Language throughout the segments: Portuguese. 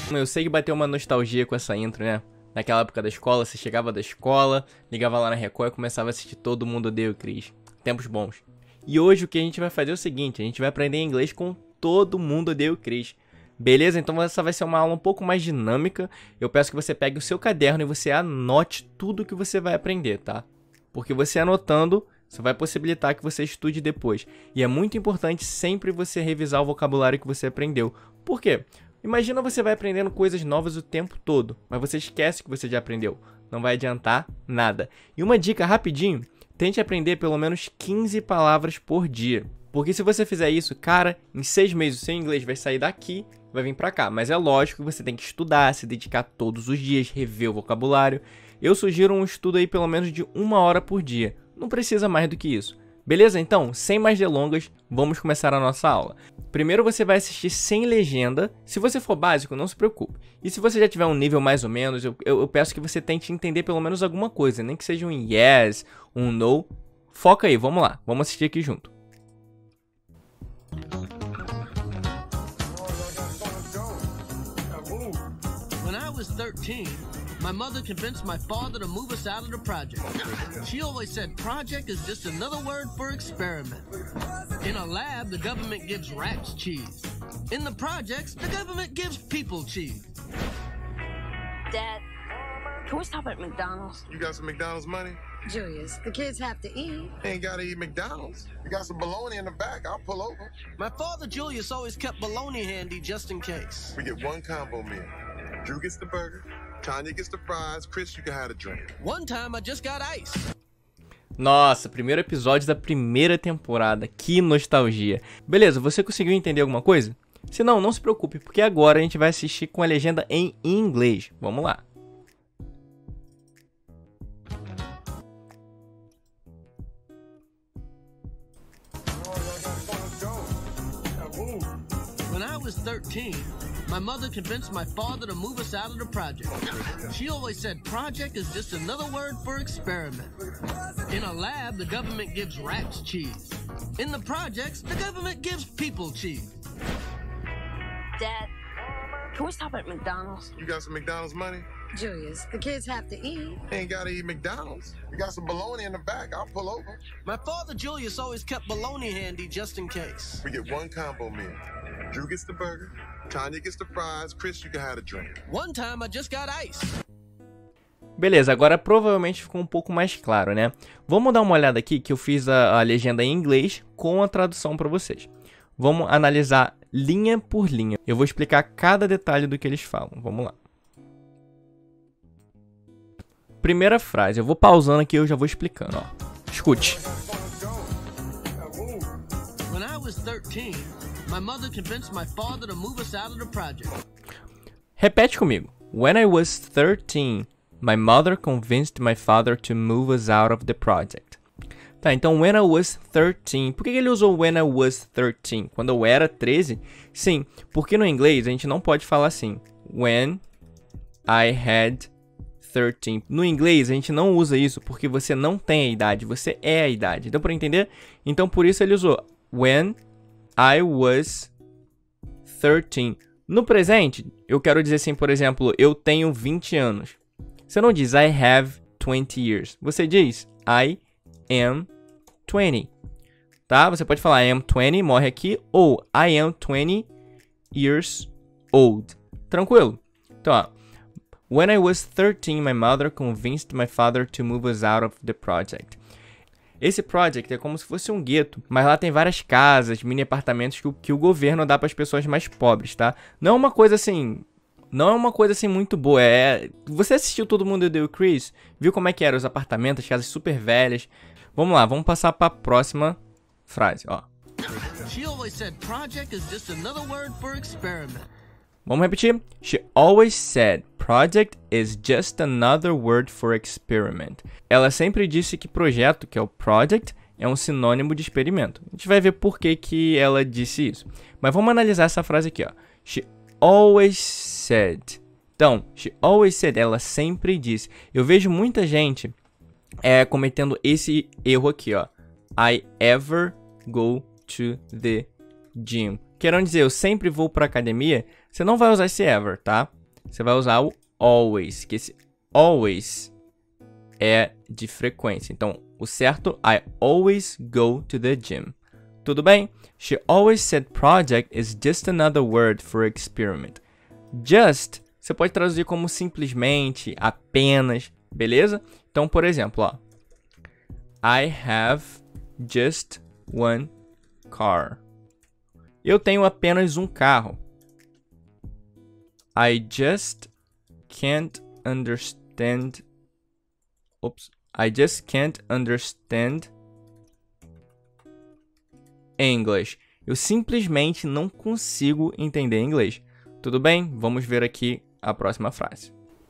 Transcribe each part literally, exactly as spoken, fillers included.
Eu sei que bateu uma nostalgia com essa intro, né? Naquela época da escola, você chegava da escola, ligava lá na Record e começava a assistir Todo Mundo Odeia o Chris. Tempos bons. E hoje o que a gente vai fazer é o seguinte, a gente vai aprender inglês com Todo Mundo Odeia o Chris. Beleza? Então essa vai ser uma aula um pouco mais dinâmica. Eu peço que você pegue o seu caderno e você anote tudo que você vai aprender, tá? Porque você anotando, isso vai possibilitar que você estude depois. E é muito importante sempre você revisar o vocabulário que você aprendeu. Por quê? Imagina você vai aprendendo coisas novas o tempo todo, mas você esquece que você já aprendeu. Não vai adiantar nada. E uma dica rapidinho, tente aprender pelo menos quinze palavras por dia. Porque se você fizer isso, cara, em seis meses o seu inglês vai sair daqui e vai vir pra cá. Mas é lógico que você tem que estudar, se dedicar todos os dias, rever o vocabulário. Eu sugiro um estudo aí pelo menos de uma hora por dia. Não precisa mais do que isso. Beleza? Então, sem mais delongas, vamos começar a nossa aula. Primeiro você vai assistir sem legenda. Se você for básico, não se preocupe. E se você já tiver um nível mais ou menos, eu, eu, eu peço que você tente entender pelo menos alguma coisa. Nem que seja um yes, um no. Foca aí, vamos lá. Vamos assistir aqui junto. When I was thirteen, my mother convinced my father to move us out of the project. She always said project is just another word for experiment. In a lab, the government gives rats cheese. In the projects, the government gives people cheese. Dad, can we stop at McDonald's? You got some McDonald's money? Julius, the kids have to eat. Ain't gotta eat McDonald's. You got some bologna in the back, I'll pull over. My father Julius always kept bologna handy just in case. We get one combo meal. Drew gets the burger, Tanya gets the fries, Chris, you can have a drink. One time I just got ice. Nossa, primeiro episódio da primeira temporada. Que nostalgia. Beleza, você conseguiu entender alguma coisa? Se não, não se preocupe, porque agora a gente vai assistir com a legenda em inglês. Vamos lá. When I was thirteen, my mother convinced my father to move us out of the project. She always said project is just another word for experiment. In a lab, the government gives rats cheese. In the projects, the government gives people cheese. Dad, can we stop at McDonald's? You got some McDonald's money? Julius, the kids have to eat. Ain't gotta eat McDonald's. You got some bologna in the back, I'll pull over. My father Julius always kept bologna handy just in case. We get one combo meal. Drew gets the burger, Tanya gets the fries, Chris, you can have a drink. One time I just got ice. Beleza, agora provavelmente ficou um pouco mais claro, né? Vamos dar uma olhada aqui que eu fiz a, a legenda em inglês com a tradução para vocês. Vamos analisar linha por linha. Eu vou explicar cada detalhe do que eles falam. Vamos lá. Primeira frase. Eu vou pausando aqui e eu já vou explicando, ó. Escute. When I was thirteen, my mother convinced my father to move us out of the project. Repete comigo. When I was thirteen, my mother convinced my father to move us out of the project. Tá, então when I was thirteen. Por que ele usou when I was thirteen? Quando eu era treze? Sim, porque no inglês a gente não pode falar assim. When I had thirteen. No inglês a gente não usa isso porque você não tem a idade, você é a idade. Deu pra entender? Então por isso ele usou when I was thirteen. No presente, eu quero dizer assim, por exemplo, eu tenho vinte anos. Você não diz I have twenty years. Você diz I am twenty. Tá? Você pode falar I am twenty, morre aqui, ou I am twenty years old. Tranquilo? Então, ó. When I was thirteen, my mother convinced my father to move us out of the project. Esse project é como se fosse um gueto, mas lá tem várias casas, mini apartamentos que o, que o governo dá para as pessoas mais pobres, tá? Não é uma coisa assim, não é uma coisa assim muito boa. É, você assistiu Todo Mundo Odeia o Chris? Viu como é que eram os apartamentos, as casas super velhas? Vamos lá, vamos passar para a próxima frase, ó. She always said project is just another word for experiment. Vamos repetir? She always said, project is just another word for experiment. Ela sempre disse que projeto, que é o project, é um sinônimo de experimento. A gente vai ver por que que ela disse isso. Mas vamos analisar essa frase aqui, ó. She always said. Então, she always said, ela sempre disse. Eu vejo muita gente é, cometendo esse erro aqui, ó. I ever go to the gym. Querendo dizer, eu sempre vou para academia. Você não vai usar esse ever, tá? você vai usar o always, que esse always é de frequência. Então, o certo, I always go to the gym. Tudo bem? She always said project is just another word for experiment. Just, você pode traduzir como simplesmente, apenas, beleza? Então, por exemplo, ó. I have just one car. Eu tenho apenas um carro. I just can't understand. Oops. I just can't understand English. Eu simplesmente não consigo entender inglês. Tudo bem? Vamos ver aqui a próxima frase.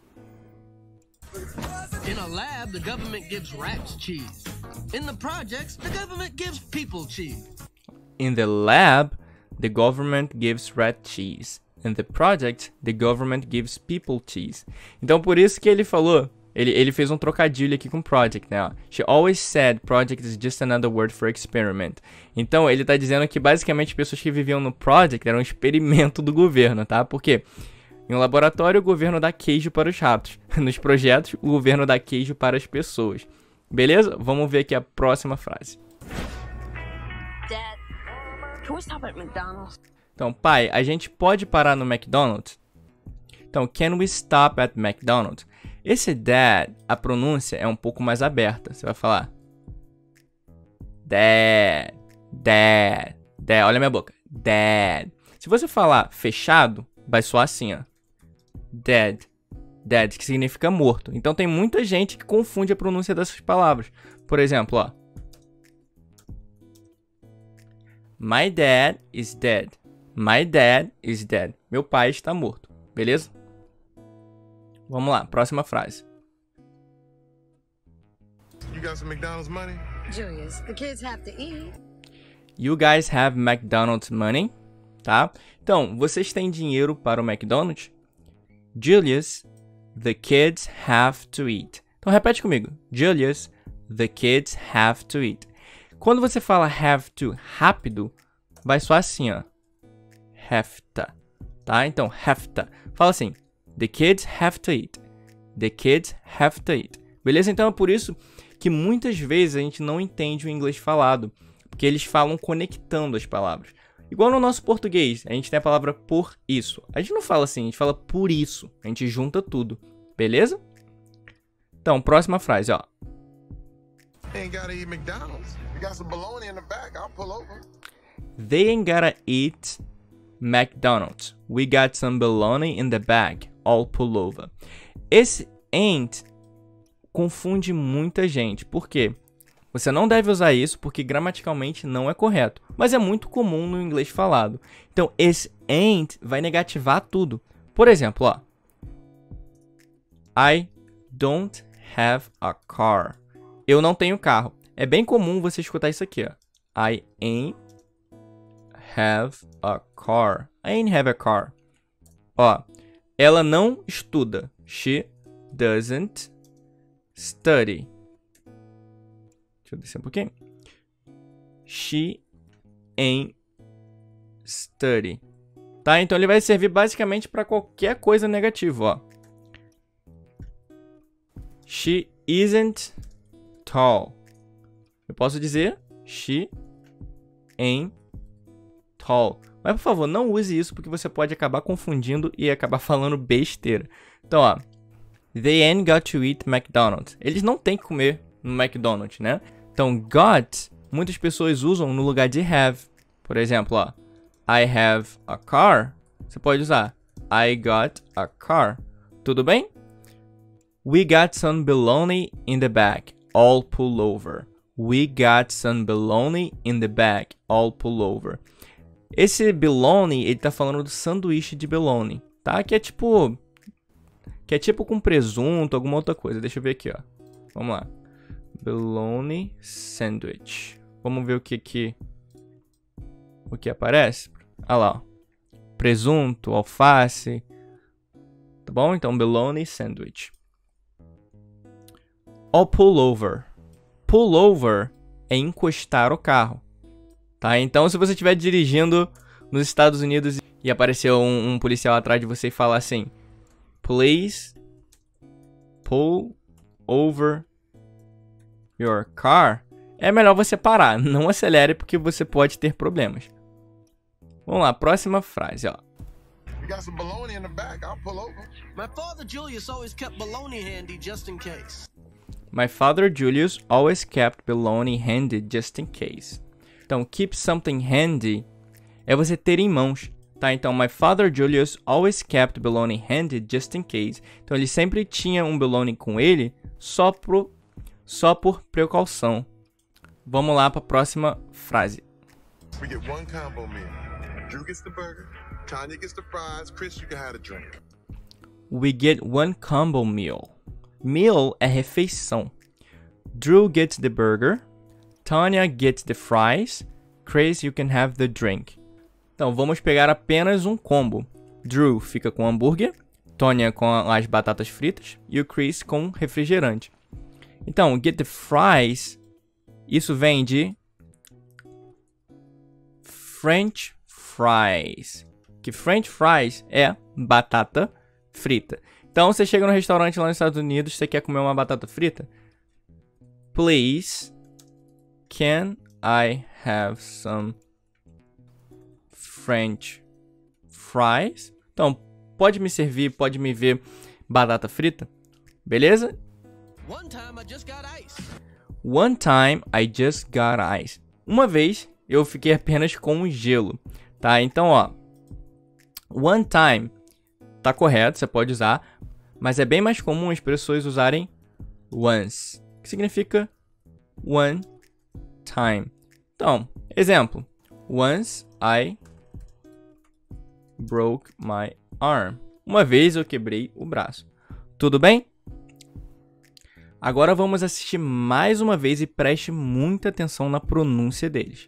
In a lab, the government gives rats cheese. In the projects, the government gives people cheese. In the lab, the government gives rat cheese. In the project, the government gives people cheese. Então, por isso que ele falou, ele, ele fez um trocadilho aqui com project, né? She always said project is just another word for experiment. Então, ele tá dizendo que basicamente pessoas que viviam no project eram um experimento do governo, tá? Por quê? Em um laboratório, o governo dá queijo para os ratos. Nos projetos, o governo dá queijo para as pessoas. Beleza? Vamos ver aqui a próxima frase. Dad, can we stop at McDonald's? Então, pai, a gente pode parar no McDonald's? Então, can we stop at McDonald's? Esse dad, a pronúncia é um pouco mais aberta. Você vai falar dad, dad, dad. Olha a minha boca. Dad. Se você falar fechado, vai soar assim, ó. Dead. Dead, que significa morto. Então, tem muita gente que confunde a pronúncia dessas palavras. Por exemplo, ó. My dad is dead. My dad is dead. Meu pai está morto. Beleza? Vamos lá, próxima frase. You got some McDonald's money? Julius, the kids have to eat. You guys have McDonald's money? Tá? Então, vocês têm dinheiro para o McDonald's? Julius, the kids have to eat. Então, repete comigo. Julius, the kids have to eat. Quando você fala have to rápido, vai soar assim, ó. Have to. Tá? Então, have to. Fala assim. The kids have to eat. The kids have to eat. Beleza? Então, é por isso que muitas vezes a gente não entende o inglês falado. Porque eles falam conectando as palavras. Igual no nosso português, a gente tem a palavra por isso. A gente não fala assim, a gente fala por isso. A gente junta tudo. Beleza? Então, próxima frase, ó. Ain't gotta eat McDonald's. You got some bologna in the back. I'll pull over. They ain't gotta eat McDonald's. We got some bologna in the bag. All pull over. Esse ain't confunde muita gente. Por quê? Você não deve usar isso porque gramaticalmente não é correto. Mas é muito comum no inglês falado. Então, esse ain't vai negativar tudo. Por exemplo, ó. I don't have a car. Eu não tenho carro. É bem comum você escutar isso aqui, ó. I ain't have a car. I ain't have a car. Ó, ela não estuda. She doesn't study. Deixa eu descer um pouquinho. She ain't study. Tá? Então ele vai servir basicamente para qualquer coisa negativa, ó. She isn't tall. Eu posso dizer she ain't tall. Mas, por favor, não use isso porque você pode acabar confundindo e acabar falando besteira. Então, ó. They ain't got to eat McDonald's. Eles não têm que comer no McDonald's, né? Então, got, muitas pessoas usam no lugar de have. Por exemplo, ó. I have a car. Você pode usar I got a car. Tudo bem? We got some bologna in the bag. All pull over. We got some bologna in the bag. All pull over. Esse bologna, ele tá falando do sanduíche de bologna, tá? Que é tipo... Que é tipo com presunto, alguma outra coisa. Deixa eu ver aqui, ó. Vamos lá. Bologna sandwich. Vamos ver o que que... O que aparece. Ah lá, ó. Presunto, alface. Tá bom? Então, bologna sandwich. All pull over. Pull over é encostar o carro. Tá? Então, se você estiver dirigindo nos Estados Unidos e aparecer um, um policial atrás de você e falar assim... Please pull over your car. É melhor você parar, não acelere porque você pode ter problemas. Vamos lá, próxima frase, ó. You got some bologna in the back, I'll pull over. My father Julius always kept bologna handy just in case. My father Julius always kept bologna handy just in case. Então, keep something handy é você ter em mãos, tá? Então, my father Julius always kept bologna handy just in case. Então, ele sempre tinha um bologna com ele só, pro, só por precaução. Vamos lá para a próxima frase. We get one combo meal. Drew gets the burger, Tanya gets the fries, Chris, you can have a drink. We get one combo meal. Meal é refeição. Drew gets the burger, Tanya gets the fries, Chris, you can have the drink. Então, vamos pegar apenas um combo. Drew fica com hambúrguer, Tanya com as batatas fritas e o Chris com refrigerante. Então, get the fries, isso vem de French fries. Que French fries é batata frita. Então, você chega no restaurante lá nos Estados Unidos, você quer comer uma batata frita? Please, can I have some French fries? Então, pode me servir, pode me ver batata frita? Beleza? One time I just got ice. One time I just got ice. Uma vez eu fiquei apenas com gelo, tá? Então, ó, one time tá correto, você pode usar, mas é bem mais comum as pessoas usarem once, que significa one time. Então, exemplo, once I broke my arm. Uma vez eu quebrei o braço. Tudo bem? Agora vamos assistir mais uma vez e preste muita atenção na pronúncia deles.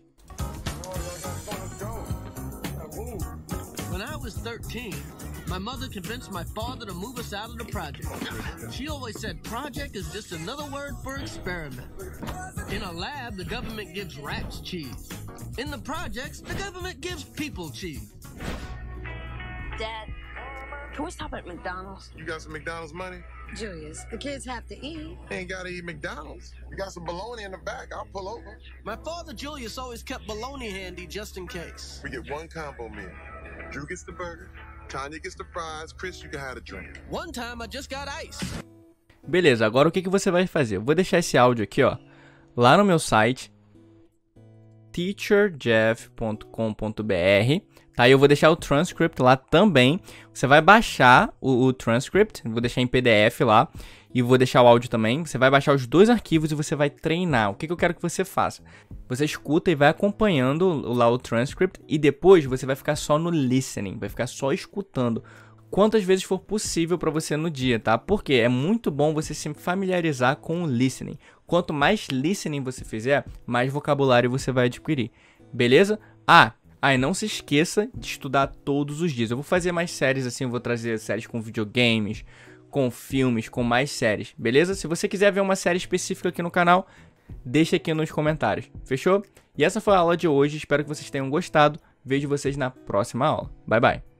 When I was thirteen, my mother convinced my father to move us out of the project. She always said project is just another word for experiment. In a lab, the government gives rats cheese. In the projects, the government gives people cheese. Dad, can we stop at McDonald's? You got some McDonald's money? Julius, the kids have to eat. Ain't gotta eat McDonald's. You got some bologna in the back, I'll pull over. My father Julius always kept bologna handy just in case. We get one combo meal. Drew gets the burger, Tanya gets the fries, Chris, you can have a drink. One time I just got ice. Beleza, agora o que, que você vai fazer? Eu vou deixar esse áudio aqui, ó, lá no meu site, teacher jeff ponto com ponto b r. Tá, eu vou deixar o transcript lá também. Você vai baixar o, o transcript, vou deixar em P D F lá e vou deixar o áudio também. Você vai baixar os dois arquivos e você vai treinar. O que, que eu quero que você faça? Você escuta e vai acompanhando lá o transcript e depois você vai ficar só no listening, vai ficar só escutando quantas vezes for possível para você no dia, tá? Porque é muito bom você se familiarizar com o listening. Quanto mais listening você fizer, mais vocabulário você vai adquirir. Beleza? Ah, Ah, e não se esqueça de estudar todos os dias. Eu vou fazer mais séries assim, eu vou trazer séries com videogames, com filmes, com mais séries, beleza? Se você quiser ver uma série específica aqui no canal, deixa aqui nos comentários, fechou? E essa foi a aula de hoje, espero que vocês tenham gostado. Vejo vocês na próxima aula. Bye, bye!